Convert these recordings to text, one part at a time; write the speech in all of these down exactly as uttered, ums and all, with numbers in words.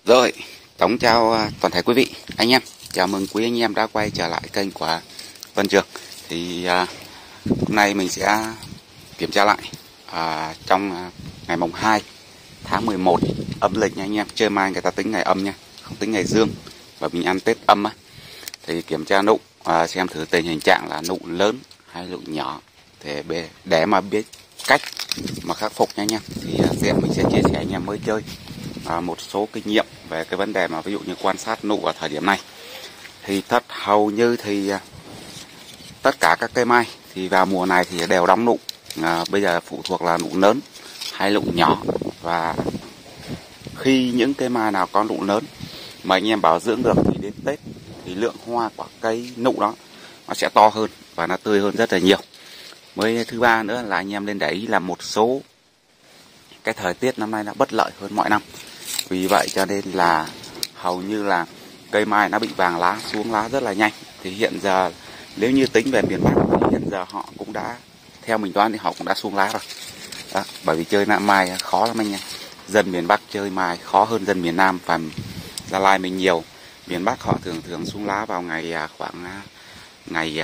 Rồi, tổng chào toàn thể quý vị, anh em. Chào mừng quý anh em đã quay trở lại kênh của Vân Trường. Thì à, hôm nay mình sẽ kiểm tra lại à, trong ngày mùng hai tháng mười một âm lịch nha anh em. Chơi mai người ta tính ngày âm nha, không tính ngày dương. Và mình ăn Tết âm á. Thì kiểm tra nụ à, xem thử tình hình trạng là nụ lớn hay nụ nhỏ để để mà biết cách mà khắc phục nha anh em. Thì à, sẽ mình sẽ chia sẻ anh em mới chơi À, một số kinh nghiệm về cái vấn đề mà ví dụ như quan sát nụ ở thời điểm này. Thì tất hầu như thì à, tất cả các cây mai thì vào mùa này thì đều đóng nụ. À, bây giờ phụ thuộc là nụ lớn hay nụ nhỏ. Và khi những cây mai nào có nụ lớn mà anh em bảo dưỡng được thì đến Tết thì lượng hoa của cây nụ đó nó sẽ to hơn và nó tươi hơn rất là nhiều. Mới thứ ba nữa là anh em nên để ý là một số cái thời tiết năm nay nó bất lợi hơn mọi năm. Vì vậy cho nên là hầu như là cây mai nó bị vàng lá, xuống lá rất là nhanh. Thì hiện giờ nếu như tính về miền Bắc thì hiện giờ họ cũng đã, theo mình đoán thì họ cũng đã xuống lá rồi. Đó, bởi vì chơi mai khó lắm anh em. Dân miền Bắc chơi mai khó hơn dân miền Nam. Và Gia Lai mình nhiều, miền Bắc họ thường thường xuống lá vào ngày khoảng ngày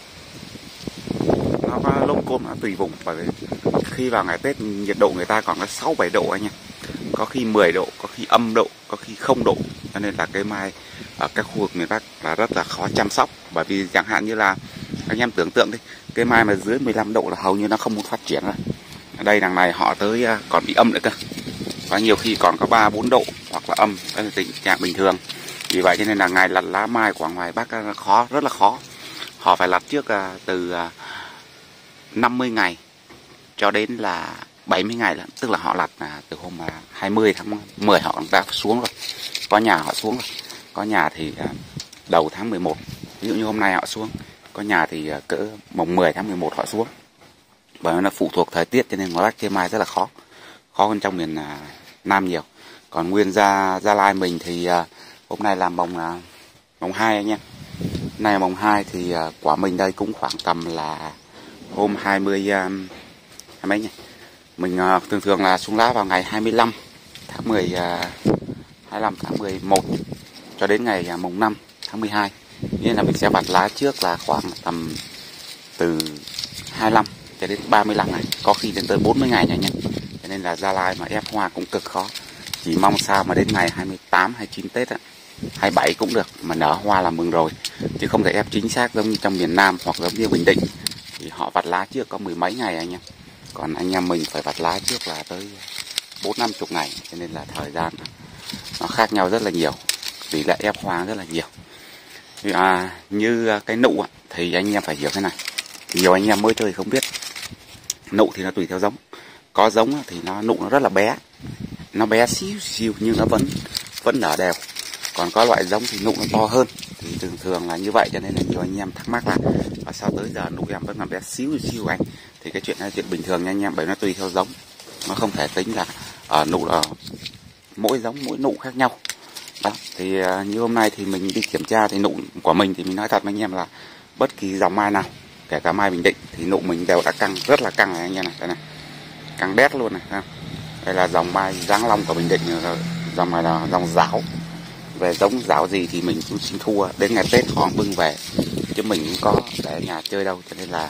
nó có lúc côn, nó tùy vùng. Bởi vì khi vào ngày Tết nhiệt độ người ta còn có sáu bảy độ anh em, có khi mười độ, có khi âm độ, có khi không độ. Cho nên là cây mai ở các khu vực miền Bắc là rất là khó chăm sóc. Bởi vì chẳng hạn như là anh em tưởng tượng đi, cây mai mà dưới mười lăm độ là hầu như nó không muốn phát triển rồi. Ở đây đằng này họ tới còn bị âm nữa cơ, và nhiều khi còn có ba bốn độ hoặc là âm. Đó là tình trạng bình thường. Vì vậy cho nên là ngày lặt lá mai của ngoài Bắc khó, rất là khó. Họ phải lặt trước từ năm mươi ngày cho đến là bảy mươi ngày lận, tức là họ lặt là từ hôm hai mươi tháng mười họ đã xuống rồi. Có nhà họ xuống rồi, có nhà thì đầu tháng mười một, ví dụ như hôm nay họ xuống, có nhà thì cỡ mùng mười tháng mười một họ xuống. Bởi vì nó phụ thuộc thời tiết cho nên ngoài Bắc chơi mai rất là khó, khó hơn trong miền Nam nhiều. Còn nguyên Gia Gia Lai mình thì hôm nay là mùng mùng hai anh em. Hôm nay mùng hai thì quả mình đây cũng khoảng tầm là hôm hai mươi hai mấy nhỉ? Mình uh, thường thường là xuống lá vào ngày hai mươi lăm tháng mười, uh, hai mươi lăm tháng mười một cho đến ngày uh, mùng năm tháng mười hai. Nên là mình sẽ vặt lá trước là khoảng tầm từ hai mươi lăm cho đến ba mươi lăm ngày, có khi đến tới bốn mươi ngày nha anh em. Cho nên là Gia Lai mà ép hoa cũng cực khó. Chỉ mong sao mà đến ngày hai mươi tám, hai mươi chín Tết á, hai mươi bảy cũng được, mà nở hoa là mừng rồi. Chứ không thể ép chính xác giống như trong miền Nam hoặc giống như Bình Định. Thì họ vặt lá trước có mười mấy ngày anh em. Còn anh em mình phải vặt lá trước là tới bốn năm chục ngày. Cho nên là thời gian nó khác nhau rất là nhiều, tỷ lệ ép hoa rất là nhiều. À, như cái nụ thì anh em phải hiểu thế này. Nhiều anh em mới chơi không biết. Nụ thì nó tùy theo giống. Có giống thì nó nụ nó rất là bé, nó bé xíu xíu nhưng nó vẫn vẫn nở đều. Còn có loại giống thì nụ nó to hơn. Thì thường thường là như vậy, cho nên là nhiều anh em thắc mắc là và sao tới giờ nụ em vẫn là bé xíu xíu anh. Thì cái chuyện này là chuyện bình thường nha anh em, bởi nó tùy theo giống. Nó không thể tính là ở nụ là mỗi giống mỗi nụ khác nhau. Đó, thì uh, như hôm nay thì mình đi kiểm tra thì nụ của mình thì mình nói thật với anh em là bất kỳ dòng mai nào, kể cả mai Bình Định thì nụ mình đều đã căng, rất là căng này anh em này, đây này. Căng đét luôn này ha. Đây là dòng mai Giáng Long của Bình Định, dòng này là dòng giáo. Về giống giáo gì thì mình cũng xin thua, đến ngày Tết họ bưng về chứ mình cũng có để ở nhà chơi đâu. Cho nên là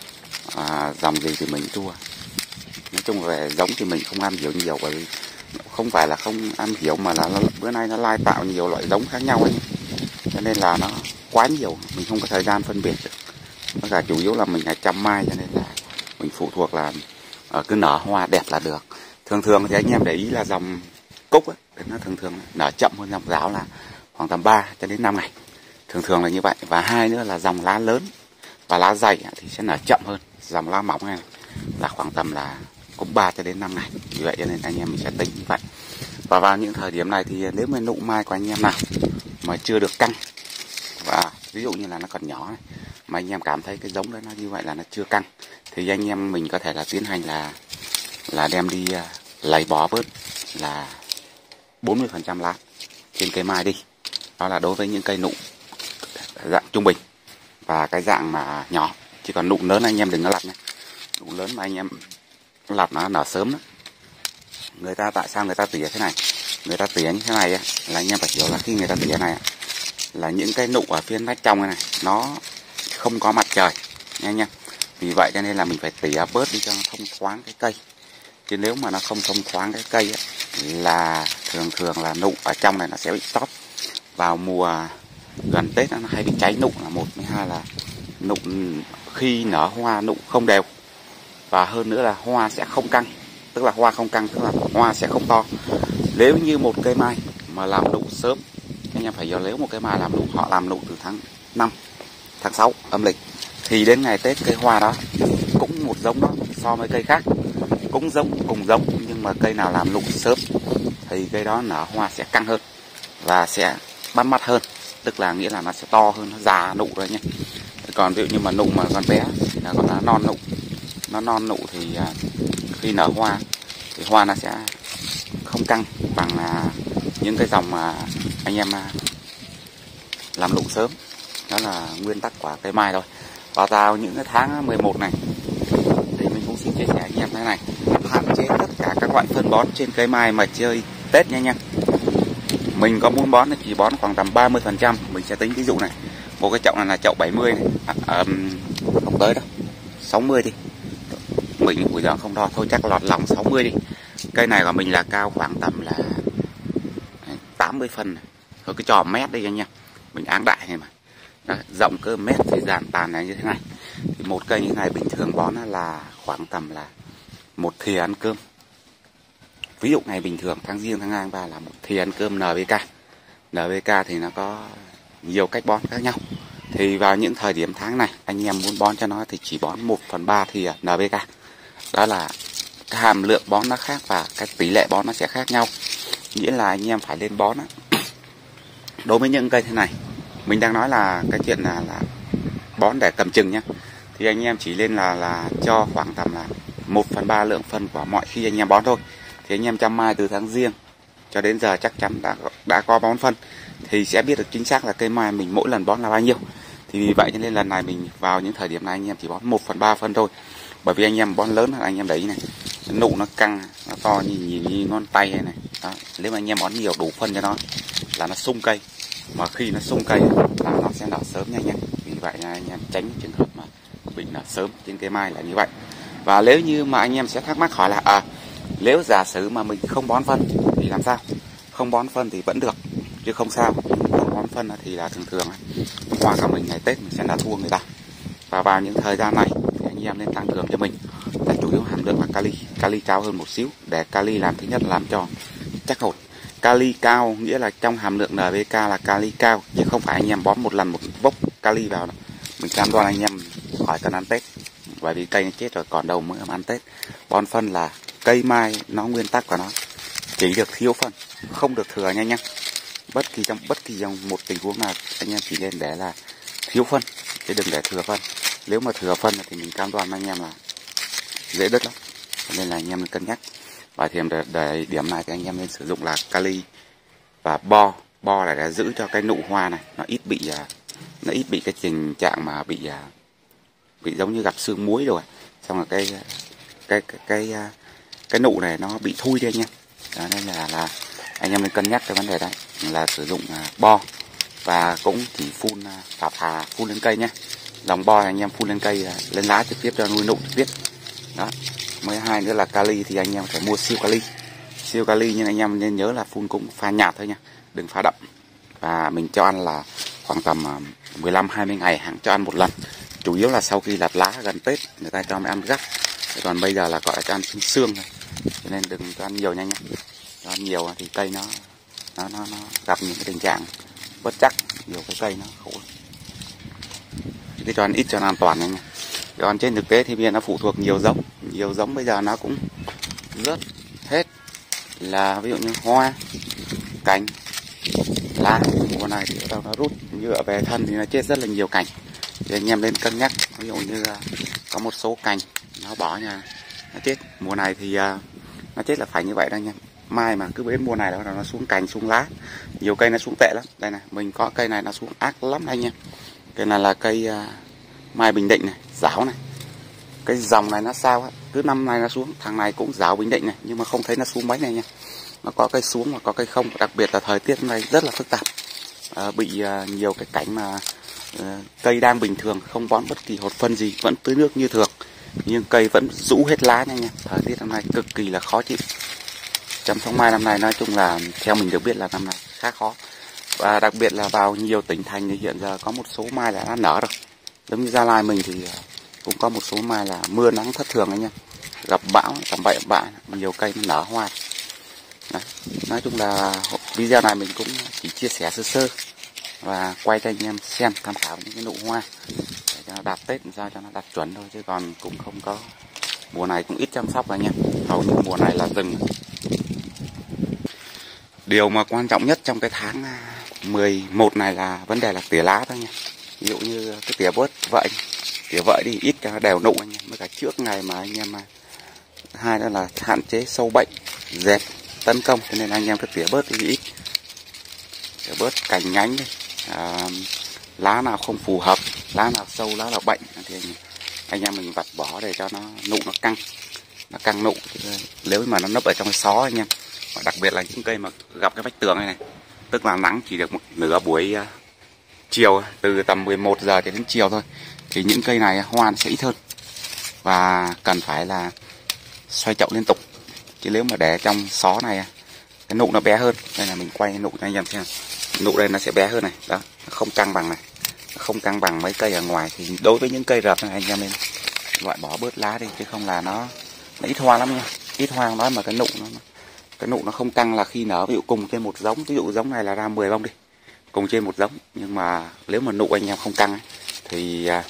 à, dòng gì thì mình thua. Nói chung về giống thì mình không am hiểu nhiều, bởi vì không phải là không am hiểu mà là bữa nay nó lai tạo nhiều loại giống khác nhau ấy. Cho nên là nó quá nhiều, mình không có thời gian phân biệt được. Tất cả chủ yếu là mình là chăm mai, cho nên là mình phụ thuộc là uh, cứ nở hoa đẹp là được. Thường thường thì anh em để ý là dòng cúc ấy, nó thường thường nở chậm hơn dòng giáo là khoảng tầm ba cho đến năm ngày. Thường thường là như vậy. Và hai nữa là dòng lá lớn và lá dày thì sẽ nở chậm hơn. Dòng lá mỏng này là khoảng tầm là cũng ba cho đến năm ngày. Vì vậy cho nên anh em mình sẽ tính như vậy. Và vào những thời điểm này thì nếu mà nụ mai của anh em nào mà chưa được căng, và ví dụ như là nó còn nhỏ này, mà anh em cảm thấy cái giống đấy nó như vậy là nó chưa căng, thì anh em mình có thể là tiến hành là là đem đi uh, lấy bỏ bớt là bốn mươi phần trăm lá trên cây mai đi. Đó là đối với những cây nụ dạng trung bình và cái dạng mà nhỏ. Chỉ còn nụ lớn anh em đừng có lặt nhé. Nụ lớn mà anh em lặt nó nở sớm đó. Người ta tại sao người ta tỉa thế này? người ta tỉa như thế này á, là anh em phải hiểu là khi người ta tỉa này là những cái nụ ở phía nách trong này, này nó không có mặt trời nha anh em. Vì vậy cho nên là mình phải tỉa bớt đi cho nó thông thoáng cái cây. Chứ nếu mà nó không thông thoáng cái cây ấy, là thường thường là nụ ở trong này nó sẽ bị tóp. Vào mùa gần Tết nó hay bị cháy nụ là một, với hai là nụ khi nở hoa nụ không đều, và hơn nữa là hoa sẽ không căng. Tức là hoa không căng, tức là hoa sẽ không to. Nếu như một cây mai mà làm nụ sớm, anh em phải hiểu, nếu một cây mai làm nụ, họ làm nụ từ tháng năm, tháng sáu âm lịch, thì đến ngày Tết cây hoa đó cũng một giống đó so với cây khác, cũng giống cùng giống, nhưng mà cây nào làm nụ sớm thì cây đó nở hoa sẽ căng hơn và sẽ bắt mắt hơn, tức là nghĩa là nó sẽ to hơn, nó già nụ rồi nhé. Còn ví dụ như mà nụ mà còn bé là còn là non nụ, nó non nụ thì khi nở hoa thì hoa nó sẽ không căng bằng những cái dòng mà anh em làm nụ sớm. Đó là nguyên tắc của cây mai thôi. Và vào những cái tháng mười một này thì mình cũng xin chia sẻ anh em thế này, hạn chế tất cả các loại phân bón trên cây mai mà chơi Tết nha anh em. Mình có muốn bón thì chỉ bón khoảng tầm ba mươi phần trăm. Mình sẽ tính ví dụ này, một cái chậu này là chậu bảy mươi này, à, à, không tới đâu, sáu mươi đi, mình buổi giờ không đo thôi, chắc lọt lòng sáu mươi đi. Cây này của mình là cao khoảng tầm là tám mươi phân này. Thôi cái trò mét đi anh em, mình áng đại này mà. Đó, rộng cơ mét thì dàn tàn này như thế này. Thì một cây như thế này bình thường bón là khoảng tầm là một thìa ăn cơm. Ví dụ ngày bình thường tháng Giêng tháng hai tháng ba là một thìa ăn cơm en pê ca. en pê ca thì nó có nhiều cách bón khác nhau. Thì vào những thời điểm tháng này anh em muốn bón cho nó thì chỉ bón một phần ba thìa en pê ca. Đó là cái hàm lượng bón nó khác và cái tỷ lệ bón nó sẽ khác nhau. Nghĩa là anh em phải lên bón á. Đối với những cây thế này, mình đang nói là cái chuyện là, là bón để cầm chừng nhá, thì anh em chỉ lên là là cho khoảng tầm là một phần ba lượng phân của mọi khi anh em bón thôi. Thì anh em chăm mai từ tháng Giêng cho đến giờ chắc chắn đã đã có bón phân thì sẽ biết được chính xác là cây mai mình mỗi lần bón là bao nhiêu. Thì vì vậy cho nên lần này mình vào những thời điểm này anh em chỉ bón một phần ba phân thôi. Bởi vì anh em bón lớn là anh em đấy này, nụ nó căng, nó to như, như, như ngón tay này, này. Đó. Nếu mà anh em bón nhiều đủ phân cho nó là nó sung cây, mà khi nó sung cây là nó sẽ nở sớm nha anh em. Vì vậy là anh em tránh trường hợp mà bị nở sớm trên cây mai là như vậy. Và nếu như mà anh em sẽ thắc mắc hỏi là à, nếu giả sử mà mình không bón phân thì làm sao? Không bón phân thì vẫn được chứ không sao. Không bón phân thì là thường thường hoa của mình ngày Tết mình sẽ đã thua người ta. Và vào những thời gian này thì anh em nên tăng cường cho mình là chủ yếu hàm lượng là kali, kali cao hơn một xíu, để kali làm thứ nhất là làm cho chắc hột. Kali cao nghĩa là trong hàm lượng en pê ca là kali cao, chứ không phải anh em bón một lần một vốc kali vào đâu. Mình cam đoan anh em khỏi cần ăn Tết, bởi vì cây nó chết rồi còn đâu mới ăn Tết. Bón phân là cây mai nó nguyên tắc của nó chỉ được thiếu phân, không được thừa nha anh em. Bất kỳ trong bất kỳ trong một tình huống nào anh em chỉ nên để là thiếu phân chứ đừng để thừa phân. Nếu mà thừa phân thì mình cam đoan anh em là dễ đứt lắm, nên là anh em nên cân nhắc. Và thì để, để điểm này thì anh em nên sử dụng là kali và bo. Bo là để giữ cho cái nụ hoa này nó ít bị nó ít bị cái tình trạng mà bị bị giống như gặp sương muối rồi, xong rồi cái cái cái cái cái, cái nụ này nó bị thui đi anh em. Đó nên là là anh em nên cân nhắc cái vấn đề đấy là sử dụng bo, và cũng chỉ phun phà phà phun lên cây nhé. Dòng bo anh em phun lên cây lên lá trực tiếp cho nuôi nụ trực tiếp. Đó. Mới hai nữa là kali thì anh em phải mua siêu kali. Siêu kali nhưng anh em nên nhớ là phun cũng pha nhạt thôi nha, đừng pha đậm. Và mình cho ăn là khoảng tầm mười lăm hai mươi ngày hàng cho ăn một lần. Chủ yếu là sau khi lặt lá gần Tết người ta cho mình ăn gắt. Còn bây giờ là gọi là cho ăn xương xương thôi. Cho nên đừng cho ăn nhiều nha nhé. Cho ăn nhiều thì cây nó nó nó, nó gặp những cái tình trạng bất chắc, nhiều cái cây nó khổ. Cái cho ăn ít cho nó an toàn nha. Còn trên thực tế thì bây giờ nó phụ thuộc nhiều giống, nhiều giống bây giờ nó cũng rớt hết, là ví dụ như hoa, cành, lá. Mùa này thì nó rút nhựa về thân thì nó chết rất là nhiều cành. Thì anh em nên cân nhắc, ví dụ như có một số cành nó bỏ nhà nó chết. Mùa này thì nó chết là phải như vậy đó anh em. Mai mà cứ đến mùa này là nó xuống cành xuống lá, nhiều cây nó xuống tệ lắm. Đây này, mình có cây này nó xuống ác lắm anh em. Cây này là cây mai Bình Định này, ráo này. Cái dòng này nó sao á, cứ năm nay nó xuống, thằng này cũng ráo Bình Định này, nhưng mà không thấy nó xuống mấy này nha. nó có cây xuống và có cây không. Đặc biệt là thời tiết hôm nay rất là phức tạp, à, bị à, nhiều cái cảnh mà à, cây đang bình thường không bón bất kỳ hột phân gì, vẫn tưới nước như thường, nhưng cây vẫn rũ hết lá nha anh em. Thời tiết năm nay cực kỳ là khó chịu. Chăm sóc mai năm nay nói chung là theo mình được biết là năm nay khá khó, và đặc biệt là vào nhiều tỉnh thành thì hiện giờ có một số mai là đã nở rồi. Giống như Gia Lai mình thì cũng có một số mai là mưa nắng thất thường anh em, gặp bão tầm bậy bạ, nhiều cây nó nở hoa. Đấy. Nói chung là video này mình cũng chỉ chia sẻ sơ sơ và quay cho anh em xem tham khảo những cái nụ hoa để cho nó đạt Tết làm sao cho nó đạt chuẩn thôi, chứ còn cũng không có, mùa này cũng ít chăm sóc anh em, hầu như mùa này là rừng. Điều mà quan trọng nhất trong cái tháng mười một này là vấn đề là tỉa lá thôi nha. Ví dụ như cái tỉa bớt vậy, tỉa vậy đi ít cho nó đều nụ anh em, với cả trước ngày mà anh em, hai đó là hạn chế sâu bệnh dẹp tấn công, cho nên anh em cứ tỉa bớt đi ít, tỉa bớt cành nhánh đi, à, lá nào không phù hợp, lá nào sâu, lá nào bệnh thì anh, anh em mình vặt bỏ để cho nó nụ nó căng, nó căng nụ. Nếu mà nó nấp ở trong cái xó anh em, và đặc biệt là những cây mà gặp cái vách tường này này, tức là nắng chỉ được một nửa buổi uh, chiều, từ tầm mười một giờ cho đến chiều thôi, thì những cây này hoa sẽ ít hơn và cần phải là xoay chậu liên tục. Chứ nếu mà để trong xó này cái nụ nó bé hơn. Đây là mình quay nụ cho anh em xem, nụ đây nó sẽ bé hơn này, đó, nó không căng bằng này, nó không căng bằng mấy cây ở ngoài. Thì đối với những cây rập này anh em nên loại bỏ bớt lá đi, chứ không là nó, nó ít hoa lắm nha. Ít hoa đó mà cái nụ nó cái nụ nó không căng là khi nở, ví dụ cùng trên một giống, ví dụ giống này là ra mười bông đi, cùng trên một giống, nhưng mà nếu mà nụ anh em không căng ấy, thì à,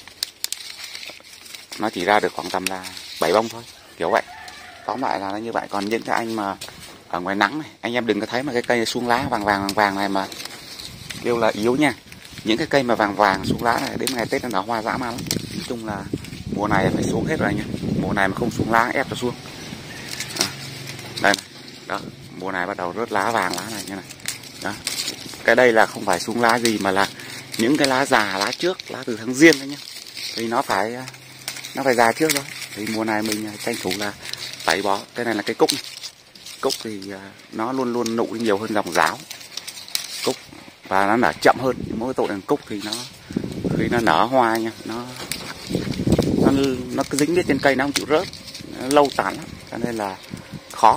nó chỉ ra được khoảng tầm là bảy bông thôi, kiểu vậy. Tóm lại là nó như vậy. Còn những cái anh mà ở ngoài nắng này, anh em đừng có thấy mà cái cây xuống lá vàng vàng vàng vàng này mà kêu là yếu nha. Những cái cây mà vàng vàng xuống lá này đến ngày Tết nó nở hoa dã man lắm. Nói chung là mùa này phải xuống hết rồi anh em, mùa này mà không xuống lá ép nó xuống. À, đây này. Đó, mùa này bắt đầu rớt lá vàng lá này như này. Đó. Cái đây là không phải xuống lá gì mà là những cái lá già, lá trước, lá từ tháng Giêng đấy nhá. Thì nó phải nó phải già trước thôi. Thì mùa này mình tranh thủ là tẩy bỏ. Cái này là cái cúc này. Cúc thì nó luôn luôn nụ nhiều hơn dòng giáo. Cúc và nó nở chậm hơn. Mỗi tội đằng cúc thì nó khi nó nở hoa nha, nó nó nó cứ dính đến trên cây nó không chịu rớt, nó lâu tàn lắm, cho nên là khó.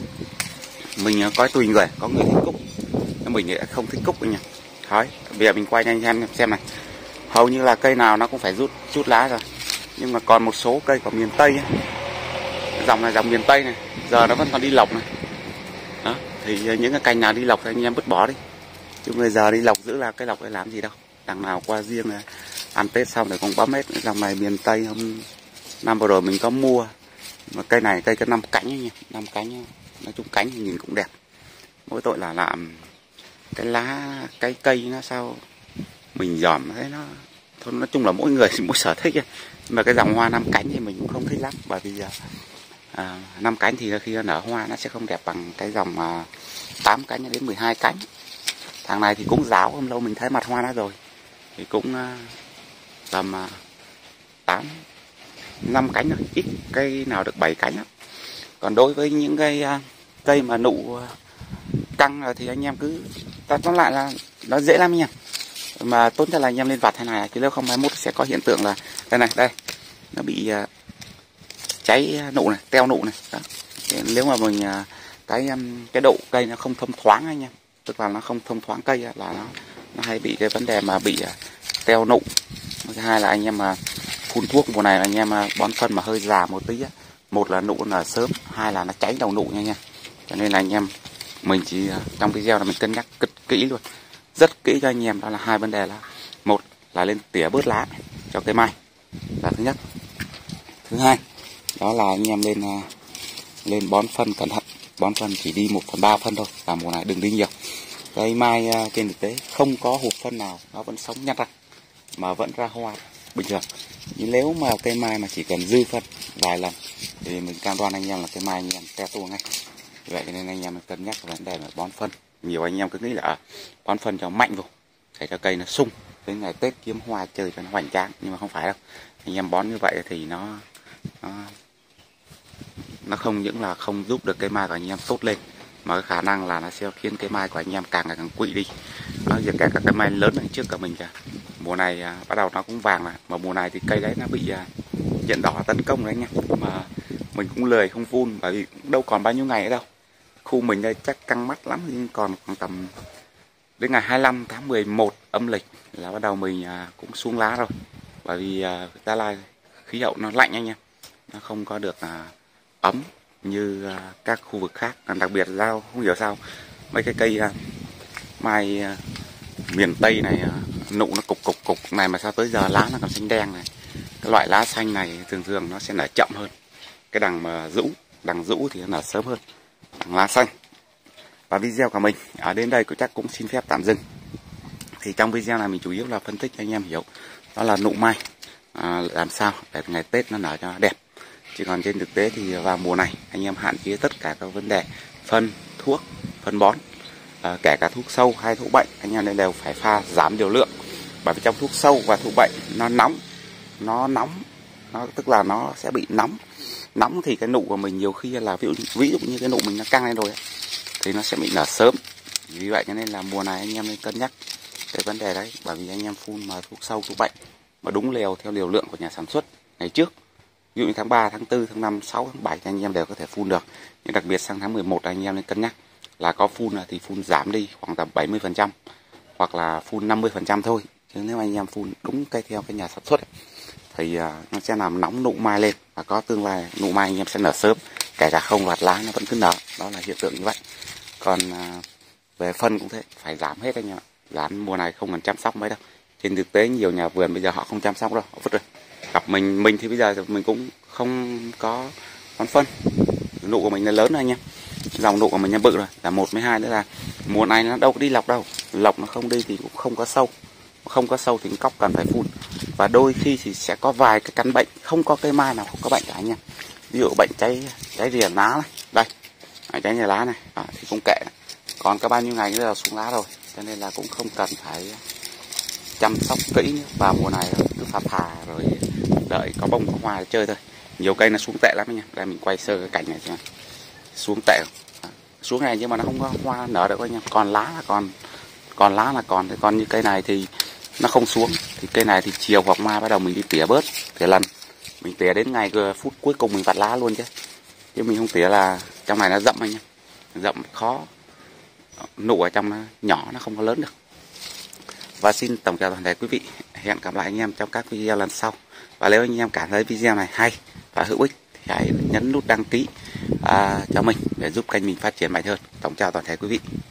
Mình coi tùy người, có người thích cúc, mình thì không thích cúc anh nhỉ. Thôi, bây giờ mình quay cho anh em xem này. Hầu như là cây nào nó cũng phải rút chút lá rồi, nhưng mà còn một số cây của miền Tây ấy. Dòng này dòng miền Tây này, giờ nó vẫn còn đi lọc này. Đó, thì những cái cành nào đi lọc thì anh em vứt bỏ đi. Chứ người giờ đi lọc giữ là cái lọc để làm gì đâu. Đằng nào qua riêng này, ăn Tết xong rồi cũng bấm hết. Dòng này miền Tây hôm năm vừa rồi mình có mua. Mà cây này cây có năm cánh ấy nha, năm cánh, nói chung cánh thì nhìn cũng đẹp. Mỗi tội là làm cái lá, cái cây nó sao mình dòm thấy nó, thôi nói chung là mỗi người mỗi sở thích ấy. Mà cái dòng hoa năm cánh thì mình cũng không thích lắm, bởi vì à, năm cánh thì khi nó nở hoa nó sẽ không đẹp bằng cái dòng à, tám cánh đến mười hai cánh. Thằng này thì cũng ráo, hôm lâu mình thấy mặt hoa nó rồi, thì cũng à, tầm à, tám năm cánh thôi, ít cây nào được bảy cánh đó. Còn đối với những cây uh, cây mà nụ uh, căng rồi thì anh em cứ tóm lại là nó dễ lắm nha. Mà tốt nhất là anh em lên vặt thế này, chứ nếu không mai mốt sẽ có hiện tượng là đây này, đây nó bị uh, cháy nụ này, teo nụ này. Đó. Nếu mà mình uh, cái um, cái độ cây nó không thông thoáng anh em, tức là nó không thông thoáng cây là nó nó hay bị cái vấn đề mà bị uh, teo nụ. Thứ hai là anh em mà phun thuốc mùa này là anh em bón phân mà hơi già một tí á, một là nụ là sớm, hai là nó cháy đầu nụ nha nha. Cho nên là anh em mình chỉ trong video là mình cân nhắc cực kỹ luôn, rất kỹ cho anh em. Đó là hai vấn đề là một là lên tỉa bớt lá cho cây mai là thứ nhất. Thứ hai đó là anh em lên lên bón phân cẩn thận, bón phân chỉ đi một phần ba phân thôi, và mùa này đừng đi nhiều. Cây mai trên thực tế không có hộp phân nào nó vẫn sống nhăn răng mà vẫn ra hoa bình thường. Nhưng nếu mà cây mai mà chỉ cần dư phân vài lần thì mình cam đoan anh em là cây mai anh em teo tua ngay. Vậy nên anh em cân nhắc vấn đề là bón phân. Nhiều anh em cứ nghĩ là à, bón phân cho mạnh vô để cho cây nó sung, đến ngày Tết kiếm hoa chơi cho nó hoành tráng, nhưng mà không phải đâu. Anh em bón như vậy thì nó nó nó không những là không giúp được cây mai của anh em tốt lên, mà cái khả năng là nó sẽ khiến cái mai của anh em càng ngày càng quỵ đi. Nó giờ kể cả cái mai lớn ở trước cả mình kìa, mùa này à, bắt đầu nó cũng vàng rồi, mà mùa này thì cây đấy nó bị à, diện đỏ tấn công đấy anh em. Mà mình cũng lười không phun, bởi vì đâu còn bao nhiêu ngày nữa đâu. Khu mình đây chắc căng mắt lắm, nhưng còn khoảng tầm đến ngày hai mươi lăm tháng mười một âm lịch là bắt đầu mình à, cũng xuống lá rồi. Bởi vì à, Gia Lai khí hậu nó lạnh anh em, nó không có được à, ấm như à, các khu vực khác. Đặc biệt là không hiểu sao mấy cái cây à, mai à, miền Tây này à, nụ nó cục cục cục này mà sao tới giờ lá nó còn xanh đen này. Cái loại lá xanh này thường thường nó sẽ nở chậm hơn cái đằng mà rũ, đằng rũ thì nó nở sớm hơn đằng lá xanh. Và video của mình ở đến đây cũng chắc cũng xin phép tạm dừng. Thì trong video này mình chủ yếu là phân tích cho anh em hiểu đó là nụ mai à, làm sao để ngày Tết nó nở cho đẹp. Chứ còn trên thực tế thì vào mùa này anh em hạn chế tất cả các vấn đề phân, thuốc, phân bón, à, kể cả thuốc sâu hay thuốc bệnh anh em đều phải pha giảm liều lượng. Bởi vì trong thuốc sâu và thuốc bệnh nó nóng, nó nóng, nó tức là nó sẽ bị nóng. Nóng thì cái nụ của mình nhiều khi là ví dụ, ví dụ như cái nụ mình nó căng lên rồi ấy, thì nó sẽ bị nở sớm. Vì vậy cho nên là mùa này anh em nên cân nhắc cái vấn đề đấy. Bởi vì anh em phun mà thuốc sâu, thuốc bệnh mà đúng liều theo liều lượng của nhà sản xuất ngày trước, ví dụ như tháng ba, tháng tư, tháng năm, sáu, tháng bảy thì anh em đều có thể phun được. Nhưng đặc biệt sang tháng mười một anh em nên cân nhắc là có phun thì phun giảm đi khoảng tầm bảy mươi phần trăm hoặc là phun năm mươi phần trăm thôi. Chứ nếu anh em phun đúng cái theo cái nhà sản xuất ấy, thì uh, nó sẽ làm nóng nụ mai lên và có tương lai nụ mai anh em sẽ nở sớm, kể cả không loạt lá nó vẫn cứ nở. Đó là hiện tượng như vậy. Còn uh, về phân cũng thế, phải giảm hết anh em ạ. Giảm mùa này không cần chăm sóc mấy đâu. Trên thực tế nhiều nhà vườn bây giờ họ không chăm sóc đâu, họ vứt rồi. Gặp mình mình thì bây giờ mình cũng không có bón phân. Nụ của mình là lớn rồi anh em, dòng nụ của mình là bự rồi. Là một với hai nữa là mùa này nó đâu có đi lọc đâu, lọc nó không đi thì cũng không có sâu, không có sâu thì cóc cần phải phun. Và đôi khi thì sẽ có vài cái căn bệnh, không có cây mai nào không có bệnh cả anh em. Ví dụ bệnh cháy cháy rìa lá này, đây cháy rìa lá này à, thì cũng kệ, còn có bao nhiêu ngày nữa là xuống lá rồi, cho nên là cũng không cần phải chăm sóc kỹ nữa. Vào mùa này cứ phà phà rồi đợi có bông có hoa để chơi thôi. Nhiều cây nó xuống tệ lắm anh em. Đây mình quay sơ cái cảnh này xem, xuống tệ à, xuống này nhưng mà nó không có hoa nở được anh em, còn lá là còn còn lá là còn. Còn như cây này thì nó không xuống, thì cây này thì chiều hoặc mai bắt đầu mình đi tỉa bớt, tỉa lần, mình tỉa đến ngày phút cuối cùng mình vặt lá luôn chứ. Chứ mình không tỉa là trong này nó rậm anh em, rậm khó, nụ ở trong nó nhỏ, nó không có lớn được. Và xin tổng chào toàn thể quý vị, hẹn gặp lại anh em trong các video lần sau. Và nếu anh em cảm thấy video này hay và hữu ích thì hãy nhấn nút đăng ký à, cho mình để giúp kênh mình phát triển mạnh hơn. Tổng chào toàn thể quý vị.